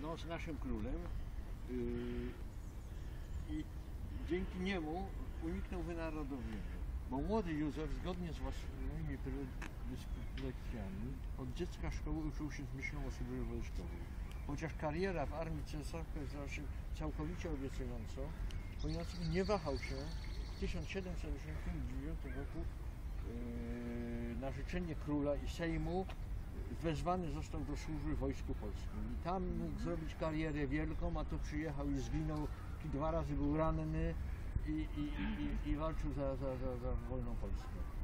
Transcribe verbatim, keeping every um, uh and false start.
no, z naszym królem yy, i dzięki niemu uniknął wynarodowienia. Bo młody Józef, zgodnie z własnymi predyspozycjami, od dziecka szkoły uczył się z myślą o służbie wojskowej. Chociaż kariera w armii cesarskiej okazała się całkowicie obiecującą, Poniatowski nie wahał się w tysiąc siedemset osiemdziesiątym dziewiątym roku yy, na życzenie króla i Sejmu wezwany został do służby w Wojsku Polskim. I tam mógł zrobić karierę wielką, a tu przyjechał i zginął, i dwa razy był ranny i, i, i, i walczył za, za, za, za wolną Polskę.